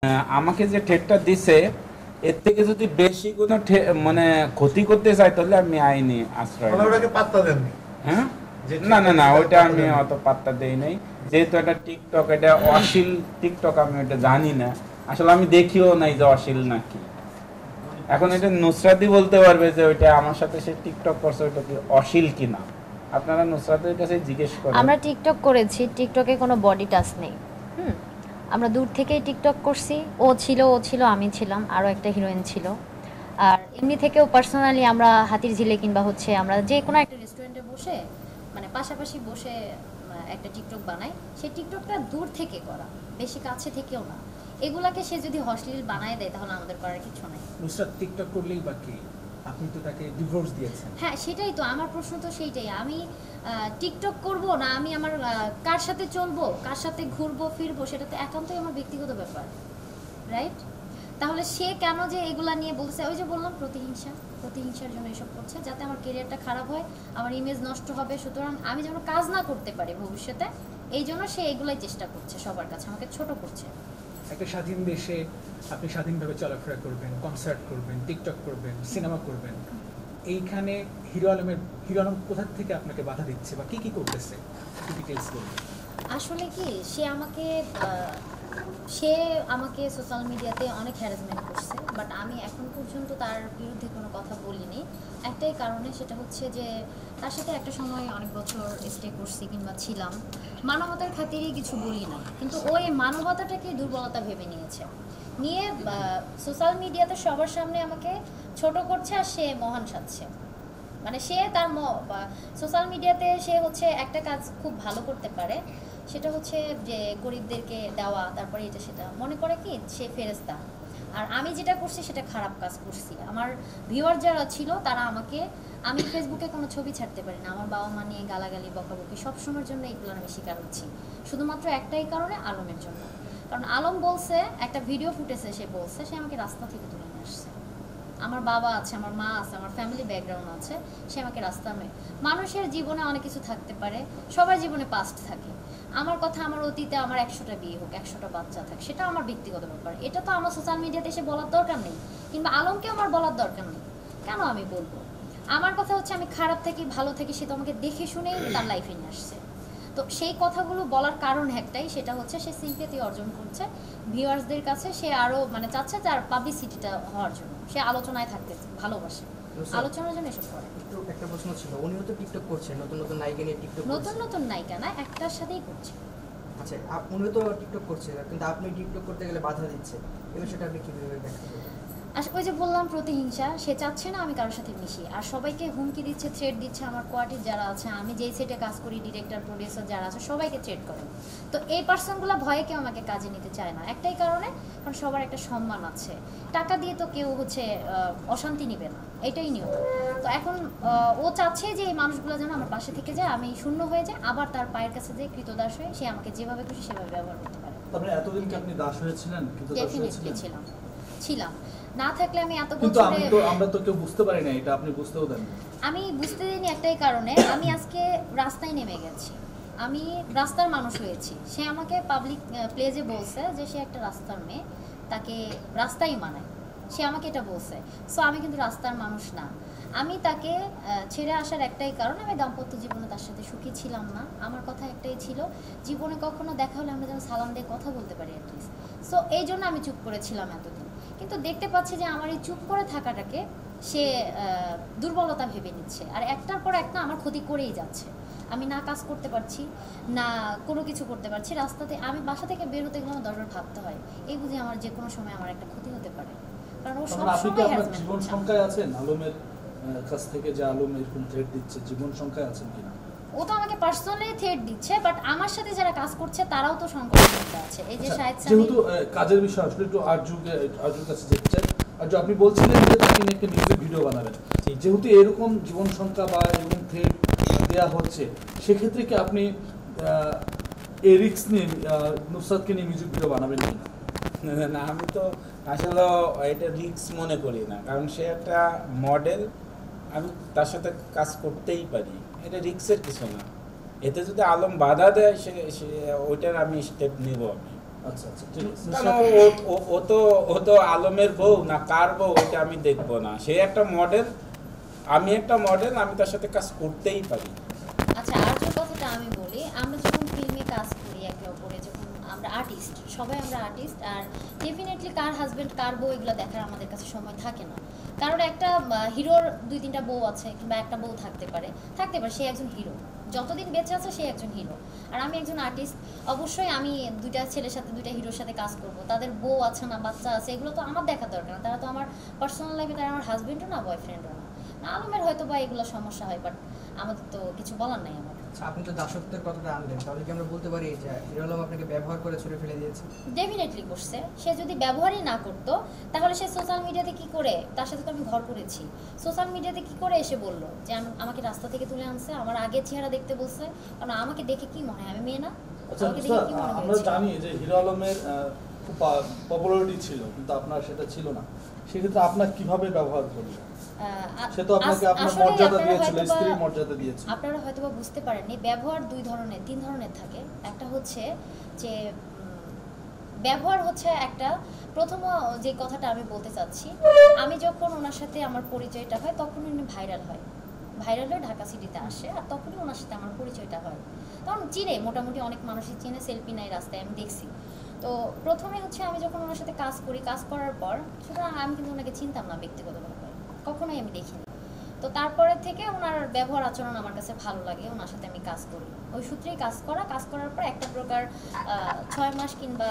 আমাকে যে ঠেটটা দিছে এর থেকে যদি বেশি কোনো মানে ক্ষতি করতে চাই তাহলে আমি আইনি আশ্রয় নেব। ওটাকে পাত্তা দেননি? হ্যাঁ, না না না, ওইটা আমি অত পাত্তা দেই নাই। যেহেতু এটা টিকটক, এটা অশ্লীল টিকটক, আমি ওটা জানি না, আসলে আমি দেখিও নাই যে অশ্লীল নাকি। এখন এটা নুসরাতই বলতে পারবে যে ওইটা আমার সাথে সে টিকটক করছে ওইটা কি অশ্লীল কিনা। আপনারা নুসরাতের কাছে জিজ্ঞেস করেন। আমরা টিকটক করেছি, টিকটকে কোনো বডি টাচ নেই। আমরা দূর থেকেই টিকটক করছি। ও ছিল, আমি ছিলাম, আরও একটা হিরোইন ছিল। আর এমনি থেকেও পার্সোনালি আমরা হাতির ঝিলে কিংবা হচ্ছে আমরা যে কোনো একটা রেস্টুরেন্টে বসে মানে পাশাপাশি বসে একটা টিকটক বানাই। সেই টিকটকটা দূর থেকে করা, বেশি কাছে থেকেও না। এগুলাকে সে যদি অশ্লীল বানায় দেয় তাহলে আমাদের করার কিছু নাই। নুসরাত টিকটক করলেই বাকি, আপনি তো তাকে ডিভোর্স দিয়েছেন। হ্যাঁ, সেটাই তো আমার প্রশ্ন, তো সেইটাই। আমি টিকটক করব না, আমি আমার কার সাথে চলবো, কার সাথে ঘুরবো ফিরবো, সেটা তো একান্তই আমার ব্যক্তিগত ব্যাপার, রাইট? তাহলে সে কেন যে এগুলা নিয়ে বলছে, ওই যে বললাম প্রতিহিংসার জন্য এসব করছে, যাতে আমার কেরিয়ারটা খারাপ হয়, আমার ইমেজ নষ্ট হবে, সুতরাং আমি যেন কাজ না করতে পারি ভবিষ্যতে, এই জন্য সে এগুলাই চেষ্টা করছে সবার কাছে, আমাকে ছোট করছে। একটা স্বাধীন দেশে আপনি স্বাধীনভাবে চলাফেরা করবেন, কনসার্ট করবেন, টিকটক করবেন, সিনেমা করবেন, এইখানে হিরো আলম কোথা থেকে আপনাকে বাধা দিচ্ছে বা কি করতেছে, একটু ডিটেইলস বলবেন। আসলে কি, সে আমাকে সোশ্যাল মিডিয়াতে অনেক হ্যারাসমেন্ট করছে, বাট আমি এখন পর্যন্ত তার বিরুদ্ধে কোনো কথা বলিনি। একটাই কারণে, সেটা হচ্ছে যে তার সাথে একটা সময় অনেক বছর স্টে করছি কিংবা ছিলাম, মানবতার খাতিরেই কিছু বলি না। কিন্তু ওই মানবতাটাকে দুর্বলতা ভেবে নিয়ে সোশ্যাল মিডিয়াতে সবার সামনে আমাকে ছোট করছে, আর সে মহান সাজছে। মানে সে তার সোশ্যাল মিডিয়াতে সে হচ্ছে একটা কাজ খুব ভালো করতে পারে, সেটা হচ্ছে যে গরিবদেরকে দেওয়া, তারপরে এটা সেটা মনে করে কি সে ফেরেশতা। আর আমি যেটা করছি সেটা খারাপ কাজ করছি। আমার ভিউয়ার যারা ছিল তারা আমাকে, আমি ফেসবুকে কোনো ছবি ছাড়তে পারি না, আমার বাবা মা নিয়ে গালাগালি বকাবকি সবসময়ের জন্য এগুলো আমি শিকার হচ্ছি, শুধুমাত্র একটাই কারণে, আলমের জন্য। কারণ আলম বলছে, একটা ভিডিও ফুটেছে, সে বলছে সে আমাকে রাস্তা থেকে তুলে নিয়ে আসছে। আমার বাবা আছে, আমার মা আছে, আমার ফ্যামিলি ব্যাকগ্রাউন্ড আছে, সে আমাকে রাস্তা মেয়ে। মানুষের জীবনে অনেক কিছু থাকতে পারে, সবার জীবনে পাস্ট থাকে। আমার কথা, আমার অতীতে আমার 100টা বিয়ে হোক, 100টা বাচ্চা থাক, সেটা আমার ব্যক্তিগত ব্যাপার। এটা তো আমার সোশ্যাল মিডিয়াতে এসে বলার দরকার নেই, কিংবা আলমকে আমার বলার দরকার নেই। কেন আমি বলবো? আমার কথা হচ্ছে আমি খারাপ থাকি ভালো থাকি, সে তো আমাকে দেখে শুনেই তার লাইফে নিয়ে আসছে। তো সেই কথাগুলো বলার কারণ একটাই, সেটা হচ্ছে সে সিম্প্যাথি অর্জন করছে ভিউয়ার্সদের কাছে। সে আরও মানে চাচ্ছে তার পাবলিসিটিটা হওয়ার জন্য, সে আলোচনায় থাকতে ভালোবাসে, আলোচনার জন্য এসব করে। একটু একটা প্রশ্ন ছিল, উনিও তো টিকটক করছেন, নতুন নতুন নায়িকা নিয়ে টিকটক করছেন। নতুন নায়িকা না, একটার সাথেই করছে। আচ্ছা, উনিও তো টিকটক করছে, কিন্তু আপনি টিকটক করতে গেলে বাধা দিচ্ছে, এই বিষয়টা আপনি কীভাবে ব্যাখ্যা করবেন? আসলে ওই যে বললাম প্রতিহিংসা, সে চাচ্ছে না আমি কারোর সাথে মিশি, আর সবাইকে হুমকি দিচ্ছে, থ্রেট দিচ্ছে। আমার কোয়ার্টির যারা আছে, আমি যেই সেটে কাজ করি, ডিরেক্টর প্রডিউসার যারা আছে, সবাইকে থ্রেট করে। তো এই পার্সনগুলো ভয়ে কেউ আমাকে কাজে নিতে চায় না, একটাই কারণে, কারণ সবার একটা সম্মান আছে। টাকা দিয়ে তো কেউ হচ্ছে অশান্তি নিবে না, এটাই নিয়ম। তো এখন ও চাচ্ছে যে এই মানুষগুলো যেন আমার পাশে থেকে যায়, আমি শূন্য হয়ে যাই, আবার তার পায়ের কাছে যে কৃতদাস হয়ে সে আমাকে যেভাবে খুশি সেভাবে ব্যবহার করতে পারে। তারপরে এতদিন কি আপনি দাস হয়েছিলেন? ডেফিনেটলি ছিলাম। না থাকলে আমি এত কিন্তু বছরে, আমরা তো কেউ বুঝতে পারি না, এটা আপনি বুঝতেও দেন। আমি বুঝতে দিইনি একটাই কারণে, আমি আজকে রাস্তায় নেমে গেছি, আমি রাস্তার মানুষ হয়েছি। সে আমাকে পাবলিক প্লেজে বলছে যে সে একটা রাস্তার মেয়ে, তাকে রাস্তাই মানায়, সে আমাকে এটা বলছে। সো আমি কিন্তু রাস্তার মানুষ না। আমি তাকে ছেড়ে আসার একটাই কারণ, আমি দাম্পত্য জীবনে তার সাথে সুখী ছিলাম না। আমার কথা একটাই ছিল, জীবনে কখনো দেখা হলে আমরা যেন সালাম দিয়ে কথা বলতে পারি অ্যাটলিস্ট। সো এই জন্য আমি চুপ করেছিলাম এতদিন। কিন্তু দেখতে পাচ্ছি যে আমার এই চুপ করে থাকাটাকে সে দুর্বলতা ভেবে নিচ্ছে, আর একটার পর একটা আমার ক্ষতি করেই যাচ্ছে। আমি না কাজ করতে পারছি না, কোনো কিছু করতে পারছি। রাস্তাতে আমি বাসা থেকে বের হতে গেলে আমার 10বার ভাবতে হয়, এই বুঝি আমার যে কোনো সময় আমার একটা ক্ষতি হতে পারে। কারণ ও সবসময় জীবন সংখ্যায় আছেন আলমের কাছ থেকে, যে আলম এরকম থ্রেট দিচ্ছে, জীবন সংখ্যায় আছেন কিনা? ও তো আমাকে পার্সোনালি থ্রেট দিচ্ছে, বাট আমার সাথে যারা কাজ করছে তারাও তো সংকটের মধ্যে আছে। এই যে শাহেদ সামি, যেহেতু কাজের বিষয় আসলে একটু আরজুর কাছে যেতে চাই। আর আপনি বলছিলেন যে তাকে নিয়ে একটা মিউজিক ভিডিও বানাবেন, যেহেতু এরকম জীবন সংখ্যা বা এরকম থ্রেট দেওয়া হচ্ছে, সেক্ষেত্রে কি আপনি এই রিস্ক নিয়ে নুসরাতকে নিয়ে মিউজিক ভিডিও বানাবেন কিনা? না, আমি তো আসলে এটা রিস্ক মনে করি না, কারণ সে একটা মডেল, আমি তার সাথে কাজ করতেই পারি, এটা রিস্কের কিছু না। এতে যদি আলম বাধা দেয়, সে ওইটার আমি স্টেপ নেব। আমি আচ্ছা আচ্ছা ঠিক আছে। কারণ ও তো আলমের বউ না কার বউ ওটা আমি দেখবো না। সে একটা মডেল, আমি একটা মডেল, আমি তার সাথে কাজ করতেই পারি। আচ্ছা, আর যে কথাটা আমি বলি, আমরা যখন ফিল্মে কাজ করি একে অপরে, যখন আমরা আর্টিস্ট, সবাই আমরা আর্টিস্ট, আর ডেফিনেটলি কার হাজবেন্ড কার বউ এগুলো দেখার আমাদের কাছে সময় থাকে না। কারণ একটা হিরোর 2-3টা বউ আছে কিংবা একটা বউ থাকতে পারে, সে একজন হিরো, যতদিন বেঁচে আছে সে একজন হিরো। আর আমি একজন আর্টিস্ট, অবশ্যই আমি 2টা ছেলের সাথে 2টা হিরোর সাথে কাজ করব, তাদের বউ আছে না বাচ্চা আছে এগুলো তো আমার দেখা দরকার না। তারা তো আমার পার্সোনাল লাইফে, তারা আমার হাজবেন্ডও না বয়ফ্রেন্ডও না। আলমের হয়তো বা এগুলো সমস্যা হয়, বাট আমাদের তো কিছু বলার নাই আমার। আচ্ছা, আপনি তো দাসত্বের কথাটা আনলেন, তাহলে কি আমরা বলতে পারি যে হিরো আলম আপনাকে ব্যবহার করে ছুড়ে ফেলে দিয়েছে? ডেফিনেটলি করছে। সে যদি ব্যবহারই না করতো তাহলে সে সোশ্যাল মিডিয়াতে কি করে, তার সাথে তো আমি ঘর করেছি, সোশ্যাল মিডিয়াতে কি করে এসে বললো যে আমাকে রাস্তা থেকে তুলে আনছে, আমার আগের চেহারা দেখতে বলছে? কারণ আমাকে দেখে কি মনে হয় আমি মেয়ে না? আচ্ছা আমাকে দেখে কি মনে আমরা হয়েছে? জানি যে হিরো আলমের খুব পপুলারিটি ছিল, কিন্তু আপনার সেটা ছিল না। সেক্ষেত্রে আপনার কিভাবে ব্যবহার করলো? সে তো আপনাকে আপনার মর্যাদা দিয়েছিল, স্ত্রীর মর্যাদা দিয়েছিল। আপনারা হয়তোবা বুঝতে পারেননি, ব্যবহার 3 ধরনের থাকে। একটা হচ্ছে যে ব্যবহার হচ্ছে একটা, প্রথম যে কথাটা আমি বলতে চাচ্ছি, আমি যখন ওনার সাথে আমার পরিচয়টা হয় তখন উনি ভাইরাল হয়ে ঢাকা সিটিতে আসে, আর তখনই ওনার সাথে আমার পরিচয়টা হয়। তখন চিনে, মোটামুটি অনেক মানুষই চিনে, সেলফি নাই রাস্তায় আমি দেখছি। তো প্রথমে হচ্ছে আমি যখন ওনার সাথে কাজ করি, কাজ করার পর সুতরাং আমি কিন্তু ওনাকে চিনতাম না ব্যক্তিগতভাবে, কখনোই আমি দেখিনি। তো তারপরে থেকে ওনার ব্যবহার আচরণ আমার কাছে ভালো লাগে, ওনার সাথে আমি কাজ করি, ওই সূত্রেই কাজ করার পর একটা প্রকার 6 মাস কিংবা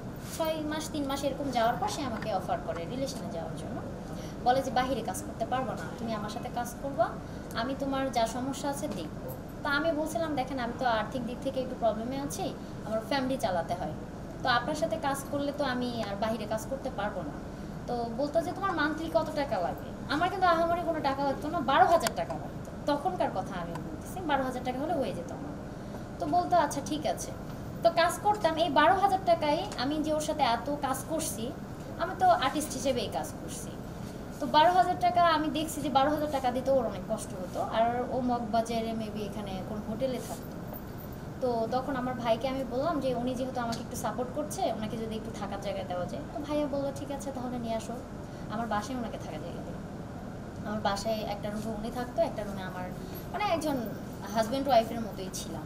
6 মাস 3 মাস এরকম যাওয়ার পর সে আমাকে অফার করে রিলেশনে যাওয়ার জন্য। বলে যে বাহিরে কাজ করতে পারবো না, তুমি আমার সাথে কাজ করবা, আমি তোমার যা সমস্যা আছে দেখবো। তো আমি বলছিলাম দেখেন আমি তো আর্থিক দিক থেকে একটু প্রবলেমে আছি, আমার ফ্যামিলি চালাতে হয়, তো আপনার সাথে কাজ করলে তো আমি আর বাহিরে কাজ করতে পারবো না। তো বলতো যে তোমার মান্থলি কত টাকা লাগবে? আমার কিন্তু আহামরি কোনো টাকা লাগতো না, 12,000 টাকা লাগতো, তখনকার কথা আমি বলতেছি, 12,000 টাকা হলে হয়ে যেত আমার। তো বলতো আচ্ছা ঠিক আছে। তো কাজ করতাম, এই 12,000 টাকায় আমি যে ওর সাথে এত কাজ করছি, আমি তো আর্টিস্ট হিসেবে এই কাজ করছি, তো 12,000 টাকা আমি দেখছি যে 12,000 টাকা দিতে ওর অনেক কষ্ট হতো, আর ও মগবাজারে মেবি এখানে কোন হোটেলে থাকতো। তো তখন আমার ভাইকে আমি বললাম যে উনি যেহেতু আমাকে একটু সাপোর্ট করছে, ওনাকে যদি একটু থাকার জায়গা দেওয়া যায়। তো ভাইয়া বললো ঠিক আছে তাহলে নিয়ে আসো, আমার বাসায় ওনাকে থাকার জায়গা দিই। আমার বাসায় একটা রুমে উনি থাকতো, একটা রুমে আমার, মানে একজন হাজব্যান্ড ওয়াইফের মতোই ছিলাম।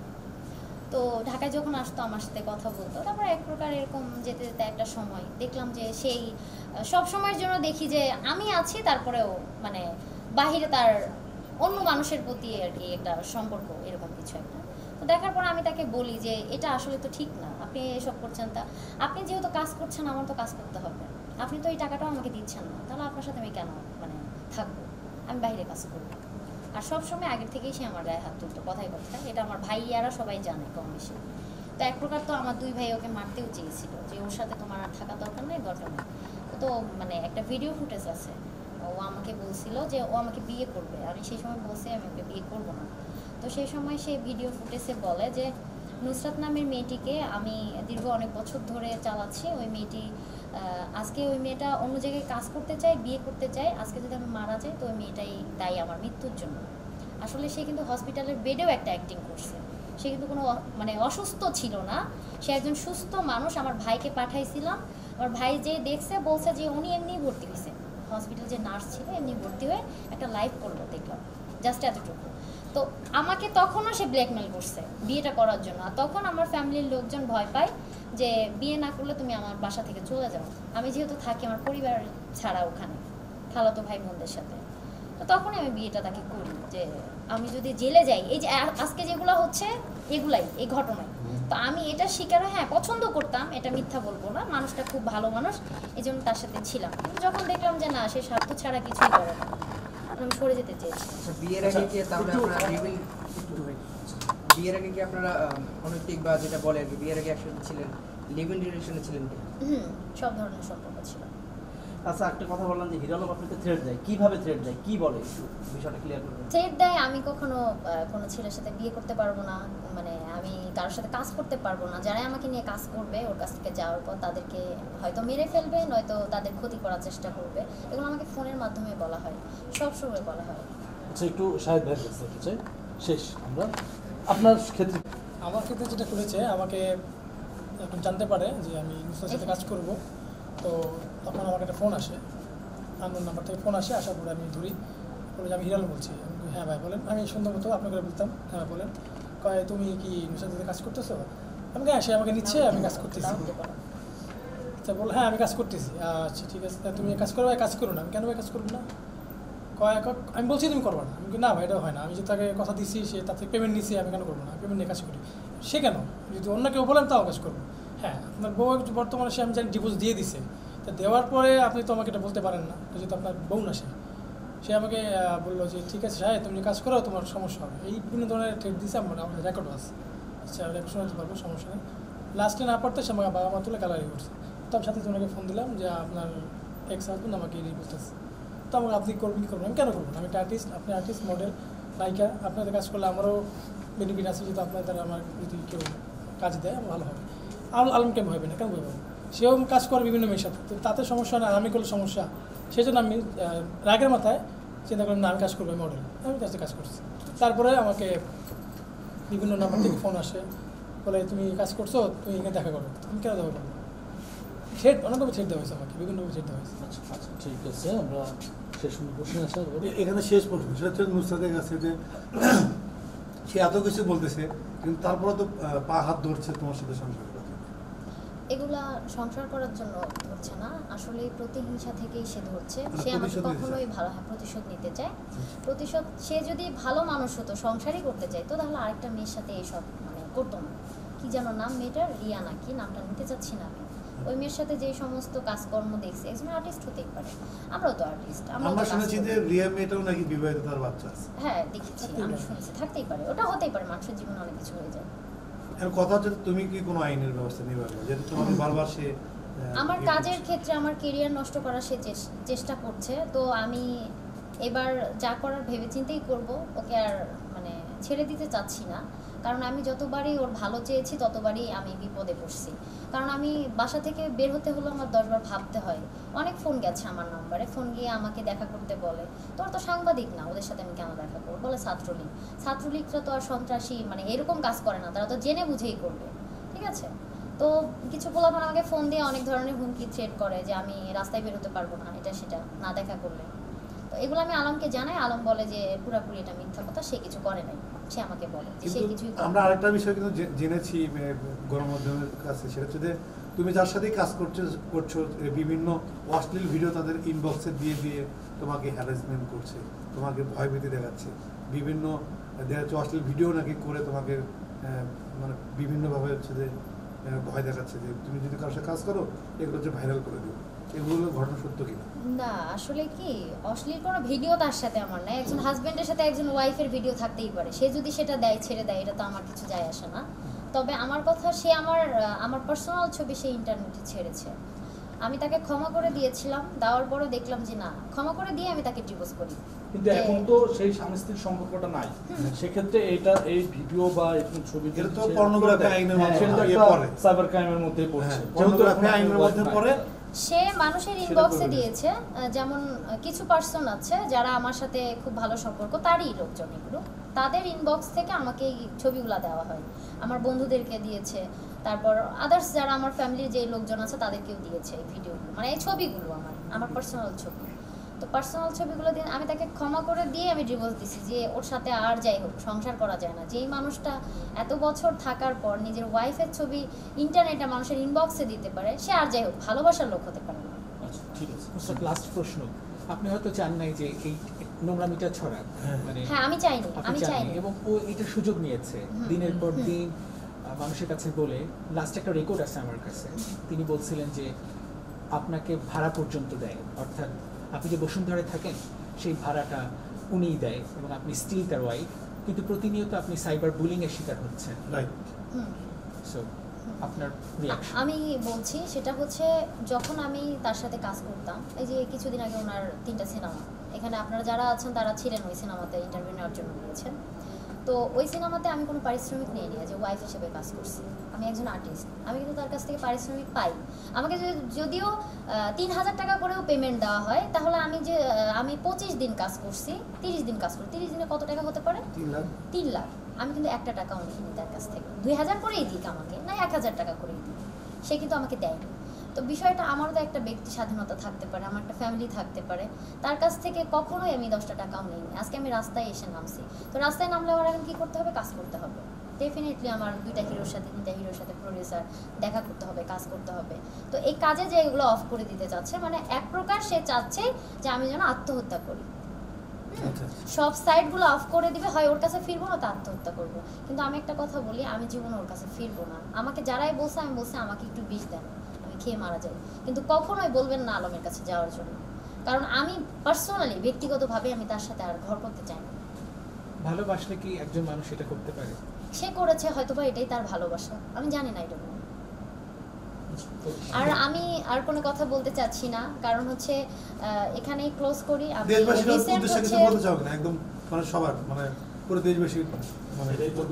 তো ঢাকায় যখন আসতো আমার সাথে কথা বলতো, তারপর এক প্রকার এরকম যেতে যেতে একটা সময় দেখলাম যে সেই সব সময়ের জন্য দেখি যে আমি আছি, তারপরেও মানে বাহিরে তার অন্য মানুষের প্রতি আর কি একটা সম্পর্ক, এরকম কিছু একটা। তো দেখার পর আমি তাকে বলি যে এটা আসলে তো ঠিক না, আপনি এসব করছেন, তা আপনি যেহেতু কাজ করছেন আমার তো কাজ করতে হবে, আপনি তো এই টাকাটাও আমাকে দিচ্ছেন না, তাহলে আপনার সাথে আমি কেন মানে থাকবো, আমি বাইরে কাজ করবো। আর সবসময় আগের থেকেই সে আমার গায়ে হাত তুলতো, কথায় কথায়, এটা আমার ভাইয়ারা সবাই জানে কম বেশি। তো এক প্রকার তো আমার 2 ভাই ওকে মারতেও চেয়েছিল যে ওর সাথে তোমার আর থাকা দরকার নেই। তো মানে একটা ভিডিও ফুটেজ আছে, ও আমাকে বলছিল যে ও আমাকে বিয়ে করবে, আমি সেই সময় বলছি আমি ওকে বিয়ে করবো না। তো সেই সময় সে ভিডিও ফুটেজে বলে যে নুসরাত নামের মেয়েটিকে আমি দীর্ঘ অনেক বছর ধরে চালাচ্ছি, ওই মেয়েটি আজকে ওই মেয়েটা অন্য জায়গায় কাজ করতে চায়, বিয়ে করতে চায়, আজকে যদি আমি মারা যাই তো ওই মেয়েটাই দায়ী আমার মৃত্যুর জন্য। আসলে সে কিন্তু হসপিটালের বেডেও একটা অ্যাক্টিং করছে, সে কিন্তু কোনো মানে অসুস্থ ছিল না, সে একজন সুস্থ মানুষ। আমার ভাইকে পাঠাইছিলাম, আমার ভাই যে দেখছে বলছে যে উনি এমনি ভর্তি হয়েছে, হসপিটাল যে নার্স ছিল এমনি ভর্তি হয়ে একটা লাইভ করলো, দেখলাম জাস্ট এতটুকু। তো আমাকে তখনও সে ব্ল্যাকমেল করছে বিয়েটা করার জন্য, আর তখন আমার ফ্যামিলির লোকজন ভয় পায় যে বিয়ে না করলে তুমি আমার বাসা থেকে চলে যাও, আমি যেহেতু থাকি আমার পরিবার ছাড়া ওখানে খালাতো ভাই বোনদের সাথে। তো তখনই আমি বিয়েটা তাকে করি যে আমি যদি জেলে যাই, এই যে আজকে যেগুলো হচ্ছে এগুলাই এই ঘটনায়, তো আমি এটা শিকার হ্যাঁ পছন্দ করতাম, এটা মিথ্যা বলবো না, মানুষটা খুব ভালো মানুষ, এই জন্য তার সাথে ছিলাম। যখন দেখলাম যে না সে স্বার্থ ছাড়া কিছুই করে না, আমি সরে যেতে চেয়েছি। বিয়ের আগে কি তাহলে আপনারা বিয়ের আগে কি আপনারা অনৈতিক বা যেটা বলে আর কি বিয়ের আগে একসাথে ছিলেন, লিভ ইন রিলেশনে ছিলেন কি? সব ধরনের সম্পর্ক ছিল। আচ্ছা একটা কথা বললাম যে হিরো আলম আপনাকে থ্রেট দেয়, কিভাবে থ্রেট দেয়, কি বলে একটু বিষয়টা ক্লিয়ার করবেন? থ্রেট দেয় আমি কখনো কোনো ছেলের সাথে বিয়ে করতে পারবো না, মানে আমি কারোর সাথে কাজ করতে পারবো না, যারা আমাকে নিয়ে কাজ করবে ওর কাছ থেকে যাওয়ার পর তাদেরকে হয়তো মেরে ফেলবে, নয়তো তাদের ক্ষতি করার চেষ্টা করবে, এগুলো আমাকে ফোনের মাধ্যমে বলা হয়, সবসময় বলা হয়। আচ্ছা একটু শাহেদ ভাই কাছে চাই, শেষ আমরা আপনার ক্ষেত্রে। আমার ক্ষেত্রে যেটা করেছে, আমাকে এখন জানতে পারে যে আমি নুসরাতের সাথে কাজ করব, তো তখন আমাকে একটা ফোন আসে, আননোন নাম্বার থেকে ফোন আসে, আসার পরে আমি ধরি, বলে যে আমি হিরাল বলছি। আমি বলি, হ্যাঁ ভাই বলেন। আমি সুন্দর মতো আপনাকে বলতাম, হ্যাঁ বলেন। কয় তুমি কি নুসরাতের সাথে কাজ করতেছো? আমি হ্যাঁ, সে আমাকে নিচ্ছে, আমি কাজ করতেছি। আচ্ছা বল, হ্যাঁ আমি কাজ করতেছি। আচ্ছা ঠিক আছে, তুমি কাজ করো, কাজ করো না। আমি কেন ভাই কাজ করবো না? আমি বলছি তুমি করবো না। আমি না ভাই এটা হয় না, আমি যে তাকে কথা দিচ্ছি, সে তার থেকে পেমেন্ট নিচ্ছি, আমি কেন করবো না? পেমেন্ট নিয়ে কাজ করি। সে কেন? যদি অন্য কেউ বলেন তাও কাজ করবো। হ্যাঁ আপনার বউ বর্তমানে সে আমি জানি ডিভোর্স দিয়ে দিছে, তা দেওয়ার পরে আপনি তো আমাকে এটা বলতে পারেন না, যেহেতু আপনার বউ না সে আমাকে বললো যে ঠিক আছে সাহেব তুমি কাজ করো, তোমার সমস্যা হবে। এই বিভিন্ন ধরনের ট্রেড দিয়েছে, আমাদের রেকর্ড আছে, আচ্ছা রেকর্ড শোনাতে পারবো, সমস্যা নেই। লাস্টে না পারতে সে আমাকে বাবা মা তুলে গালারি করছে। তো আমি সাথে তোমাকে ফোন দিলাম যে আপনার এক্স হাজবেন্ড আমাকে এই বলতেছে, তো আমাকে আপনি করবেন কি করবেন? আমি কেন করবেন? আমি একটা আর্টিস্ট, আপনি আর্টিস্ট, মডেল, নায়িকা, আপনাদের কাজ করলে আমারও বেনিফিট আছে, যেহেতু আপনাদের আমার যদি কেউ কাজ দেয় ভালো হবে। আলমকে ভয় পাবে না, কেন ভয় পাবো? সেও কাজ করে বিভিন্ন মেয়ের সাথে, তো তাতে সমস্যা না, আমি করলে সমস্যা। সেই জন্য আমি রাগের মাথায় চিন্তা করলাম না আমি কাজ করবো, মডেল, আমি কাজ করছি। তারপরে আমাকে বিভিন্ন নাম্বার থেকে ফোন আসে, বলে তুমি কাজ করছো, তুমি এখানে দেখা করো। আমি কেন দেখা করবো? ছেড় অনেকভাবে ছেড়ে দেওয়া হয়েছে আমাকে, বিভিন্নভাবে ছেড়ে দেওয়া হয়েছে। আচ্ছা ঠিক আছে, আমরা শেষ প্রশ্ন আসা এখানে শেষ প্রশ্ন, সেটা হচ্ছে নুসরাতের কাছে যে সে এত কিছু বলতেছে, কিন্তু তারপরে তো পা হাত ধরছে তোমার সাথে সংসার করার জন্য। এগুলা সংসার করার জন্য ধরছে না, আসলে প্রতিহিংসা থেকেই সে ধরছে। সে আমাকে কখনোই ভালো প্রতিশোধ নিতে চায়। প্রতিশোধ, সে যদি ভালো মানুষ হতো, সংসারই করতে চাইতো, তাহলে আরেকটা মেয়ের সাথে এইসব মানে করতো না। কি যেন নাম মেয়েটার, রিয়া নাকি, নামটা নিতে চাচ্ছি না আমি। ওই মেয়ের সাথে যে সমস্ত কাজকর্ম দেখছি, একজন আর্টিস্ট হতেই পারে, আমরাও তো আর্টিস্ট। আমরা শুনেছি যে রিয়া মেয়েটাও নাকি বিবাহিত, তার বাচ্চা আছে। হ্যাঁ দেখেছি, আমি শুনেছি, থাকতেই পারে, ওটা হতেই পারে, মানুষের জীবনে অনেক কিছু হয়ে যায়। আর কথা হচ্ছে তুমি কি কোনো আইনের ব্যবস্থা নিবে, যেহেতু তোমাকে বারবার সে আমার কাজের ক্ষেত্রে আমার কেরিয়ার নষ্ট করার সে চেষ্টা করছে, তো আমি এবার যা করার ভেবেচিন্তেই করব, ওকে আর মানে ছেড়ে দিতে চাচ্ছি না। কারণ আমি যতবারই ওর ভালো চেয়েছি, ততবারই আমি বিপদে পড়ছি। কারণ আমি বাসা থেকে বের হতে হলো আমার 10 বার ভাবতে হয়। অনেক ফোন গেছে আমার নম্বরে, ফোন গিয়ে আমাকে দেখা করতে বলে, তোর তো সাংবাদিক না, ওদের সাথে আমি কেন দেখা করবো? বলে ছাত্রলীগ। ছাত্রলীগরা তো আর সন্ত্রাসী মানে এরকম কাজ করে না, তারা তো জেনে বুঝেই করবে, ঠিক আছে? তো কিছু পোলাপান আমাকে ফোন দিয়ে অনেক ধরনের হুমকি থ্রেট করে যে আমি রাস্তায় বেরোতে পারবো না, এটা সেটা না দেখা করলে। তো এগুলো আমি আলমকে জানাই, আলম বলে যে পুরোপুরি এটা মিথ্যা কথা, সে কিছু করে নাই। সে আমাকে বলে যে সে কিছুই করে। আমরা আরেকটা বিষয় কিন্তু জেনেছি গণমাধ্যমের কাছে, সেটা হচ্ছে যে তুমি যার সাথে কাজ করছো বিভিন্ন অশ্লীল ভিডিও তাদের ইনবক্সে দিয়ে দিয়ে তোমাকে হ্যারাসমেন্ট করছে, তোমাকে ভয়ভীতি দেখাচ্ছে, বিভিন্ন দেখা যাচ্ছে অশ্লীল ভিডিও নাকি করে তোমাকে মানে বিভিন্নভাবে হচ্ছে যে ভয় দেখাচ্ছে যে তুমি যদি কারোর সাথে কাজ করো এগুলো হচ্ছে ভাইরাল করে দিও। এগুলো ঘটনা সত্য কিনা? না আসলে কি, অশ্লীল কোনো ভিডিও তার সাথে আমার নাই। একজন হাজবেন্ডের সাথে একজন ওয়াইফের ভিডিও থাকতেই পারে, সে যদি সেটা দেয় ছেড়ে দেয়, এটা তো আমার কিছু যায় আসে না। তবে আমার কথা, সে আমার পার্সোনাল ছবি সে ইন্টারনেটে ছেড়েছে। আমি তাকে ক্ষমা করে দিয়েছিলাম, দেওয়ার পরে দেখলাম যে না, ক্ষমা করে দিয়ে আমি তাকে ডিভোর্স করি। কিন্তু এখন তো সেই স্বামী স্ত্রীর সম্পর্কটা নাই, সেক্ষেত্রে এই ভিডিও বা এরকম ছবি এটা তো পর্নোগ্রাফি আইনের মধ্যে পড়ে, সাইবার ক্রাইমের মধ্যে পড়ছে, পর্নোগ্রাফি আইনের মধ্যে পড়ে। সে মানুষের ইনবক্সে দিয়েছে, যেমন কিছু পার্সন আছে যারা আমার সাথে খুব ভালো সম্পর্ক, তারই লোকজন এগুলো, তাদের ইনবক্স থেকে আমাকে এই ছবিগুলো দেওয়া হয়। আমার বন্ধুদেরকে দিয়েছে, তারপর আদার্স যারা আমার ফ্যামিলির যে লোকজন আছে তাদেরকেও দিয়েছে এই ভিডিওগুলো, মানে এই ছবিগুলো আমার পার্সোনাল ছবি। তো পার্সোনাল ছবিগুলো দিয়ে আমি তাকে ক্ষমা করে দিয়ে আমি ডিভোর্স দিছি, যে ওর সাথে আর যাই হোক সংসার করা যায় না। যেই মানুষটা এত বছর থাকার পর নিজের ওয়াইফের ছবি ইন্টারনেটে মানুষের ইনবক্সে দিতে পারে, সে আর যাই হোক ভালোবাসার লোক হতে পারে না। ঠিক আছে, লাস্ট প্রশ্ন, আপনি হয়তো চান নাই যে এই নোংরামিটা ছড়াক, মানে হ্যাঁ আমি চাইনি, এবং ও এটা সুযোগ নিয়েছে দিনের পর দিন মানুষের কাছে বলে। লাস্ট একটা রেকর্ড আছে আমার কাছে, তিনি বলছিলেন যে আপনাকে ভাড়া পর্যন্ত দেয়, অর্থাৎ আপনি যে বসুন্ধরায় থাকেন সেই ভাড়াটা উনিই দেয় এবং আপনি স্টিল তার ওয়াইফ, কিন্তু প্রতিনিয়ত আপনি সাইবার বুলিং এর শিকার হচ্ছেন। সো আপনার রিঅ্যাকশন? আমি বলছি সেটা হচ্ছে, যখন আমি তার সাথে কাজ করতাম, এই যে কিছুদিন আগে ওনার 3টা সিনেমা, এখানে আপনারা যারা আছেন তারা ছিলেন ওই সিনেমাতে, ইন্টারভিউ নেওয়ার জন্য গিয়েছেন। তো ওই সিনেমাতে আমি কোনো পারিশ্রমিক নিয়ে নিয়ে যে ওয়াইফ হিসেবে কাজ করছি, আমি একজন আর্টিস্ট, আমি কিন্তু তার কাছ থেকে পারিশ্রমিক পাই। আমাকে যদিও 3000 টাকা করেও পেমেন্ট দেওয়া হয়, তাহলে আমি 25 দিন কাজ করছি, 30 দিন কাজ করি, 30 দিনে কত টাকা হতে পারে? 3 লাখ। আমি কিন্তু 1 টাকাও নিইনি তার কাছ থেকে, 2000 করেই দিক আমাকে, না 1000 টাকা করেই দিই। সে কিন্তু আমাকে দেয়নি। তো বিষয়টা আমারও তো একটা ব্যক্তি স্বাধীনতা থাকতে পারে, আমার একটা ফ্যামিলি থাকতে পারে, তার কাছ থেকে কখনোই আমি 10টা টাকাও নিইনি। আজকে আমি রাস্তায় এসে নামছি, তো রাস্তায় নামলে আমার এখন কী করতে হবে? কাজ করতে হবে। ডেফিনেটলি আমার 2টা হিরোর সাথে 3টা হিরোর সাথে প্রডিউসার দেখা করতে হবে, কাজ করতে হবে। তো এই কাজে যে এগুলো অফ করে দিতে চাচ্ছে, মানে এক প্রকার সে চাচ্ছে যে আমি যেন আত্মহত্যা করি। সব সাইডগুলো অফ করে দিবে, হয় ওর কাছে ফিরবো না, তা আত্মহত্যা করবো। কিন্তু আমি একটা কথা বলি, আমি জীবনে ওর কাছে ফিরবো না। আমাকে যারাই বলছে, আমি বলছি আমাকে একটু বিষ দেন, আমি খেয়ে মারা যাই, কিন্তু কখনোই বলবেন না আলমের কাছে যাওয়ার জন্য। কারণ আমি পার্সোনালি ব্যক্তিগতভাবে আমি তার সাথে আর ঘর করতে চাই না। ভালোবাসলে কি একজন মানুষ এটা করতে পারে? সে করেছে, হয়তোবা এটাই তার ভালোবাসা, আমি জানি না এটা। আর আমি আর কোনো কথা বলতে চাচ্ছি না, কারণ হচ্ছে এখানেই ক্লোজ করি। আমি একদম মানে সবার মানে পুরো দেশবাসীর মানে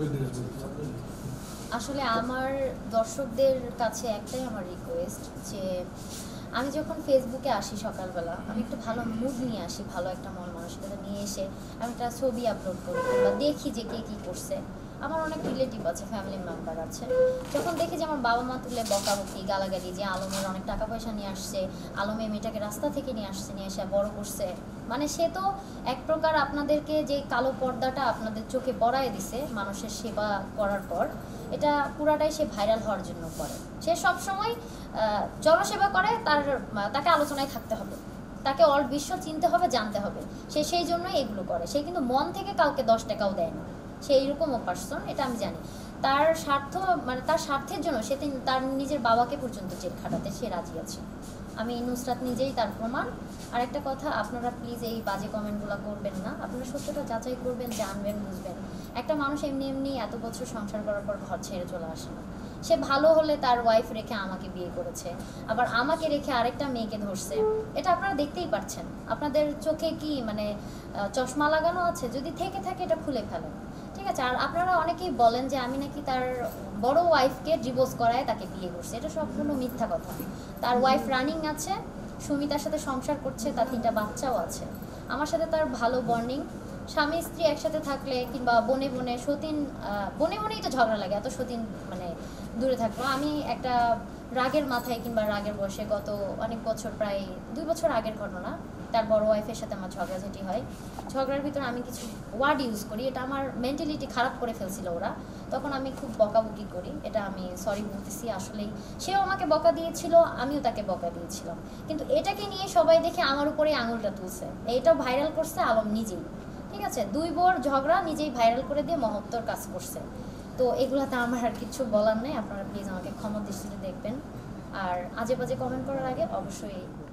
আসলে আমার দর্শকদের কাছে একটাই আমার রিকোয়েস্ট, যে আমি যখন ফেসবুকে আসি সকালবেলা, আমি একটু ভালো মুড নিয়ে আসি, ভালো একটা মন মানসিকতা নিয়ে এসে আমি একটা ছবি আপলোড করি বা দেখি যে কে কী করছে। আমার অনেক রিলেটিভ আছে, ফ্যামিলি মেম্বার আছে, যখন দেখি যে আমার বাবা মা তুলে বকাবকি গালাগালি, যে আলমের অনেক টাকা পয়সা নিয়ে আসছে, আলমে মেয়েটাকে রাস্তা থেকে নিয়ে আসছে, নিয়ে এসে বড় করছে, মানে সে তো এক প্রকার আপনাদেরকে যে কালো পর্দাটা আপনাদের চোখে পড়ায় দিছে মানুষের সেবা করার পর, এটা পুরাটাই সে ভাইরাল হওয়ার জন্য করে। সে সবসময় জনসেবা করে, তাকে আলোচনায় থাকতে হবে, তাকে অল বিশ্ব চিনতে হবে, জানতে হবে, সে সেই জন্যই এগুলো করে। সে কিন্তু মন থেকে কাউকে 10 টাকাও দেয় না, সে এইরকমও পার্সন, এটা আমি জানি। তার স্বার্থ মানে তার স্বার্থের জন্য সে তার নিজের বাবাকে পর্যন্ত জেল খাটাতে সে রাজি আছে। আমি নুসরাত নিজেই তার প্রমাণ। আর একটা কথা, আপনারা প্লিজ এই বাজে কমেন্টগুলো করবেন না, আপনারা সত্যটা যাচাই করবেন, জানবেন, বুঝবেন। একটা মানুষ এমনি এমনি এত বছর সংসার করার পর ঘর ছেড়ে চলে আসে না। সে ভালো হলে তার ওয়াইফ রেখে আমাকে বিয়ে করেছে, আবার আমাকে রেখে আরেকটা মেয়েকে ধরছে, এটা আপনারা দেখতেই পাচ্ছেন। আপনাদের চোখে কি মানে চশমা লাগানো আছে? যদি থেকে থাকে এটা খুলে ফেলেন, ঠিক আছে? আর আপনারা অনেকেই বলেন যে আমি নাকি তার বড় ওয়াইফকে ডিভোর্স করায় তাকে বিয়ে করছে, এটা সম্পূর্ণ মিথ্যা কথা। তার ওয়াইফ রানিং আছে, সুমিতার সাথে সংসার করছে, তার 3টা বাচ্চাও আছে। আমার সাথে তার ভালো বন্ডিং। স্বামী স্ত্রী একসাথে থাকলে কিংবা বনে বনে সতীন, বনে বনেই তো ঝগড়া লাগে, এত সতীন মানে দূরে থাকলো। আমি একটা রাগের মাথায় কিংবা রাগের বয়সে, গত অনেক বছর, প্রায় 2 বছর আগের ঘটনা, তার বড় ওয়াইফের সাথে আমার ঝগড়াঝাটি হয়। ঝগড়ার ভিতরে আমি কিছু ওয়ার্ড ইউজ করি, এটা আমার মেন্টালিটি খারাপ করে ফেলছিল ওরা, তখন আমি খুব বকাবকি করি, এটা আমি সরি বলতেছি। আসলেই সেও আমাকে বকা দিয়েছিল, আমিও তাকে বকা দিয়েছিলাম, কিন্তু এটাকে নিয়ে সবাই দেখে আমার উপরেই আঙুলটা তুলছে। এইটাও ভাইরাল করছে আলম নিজেই, ঠিক আছে? 2 বোর ঝগড়া নিজেই ভাইরাল করে দিয়ে মহত্তর কাজ করছে। তো এগুলাতে আমার আর কিছু বলার নেই, আপনারা প্লিজ আমাকে ক্ষমা দৃষ্টিতে দেখবেন। আর আজে বাজে কমেন্ট করার আগে অবশ্যই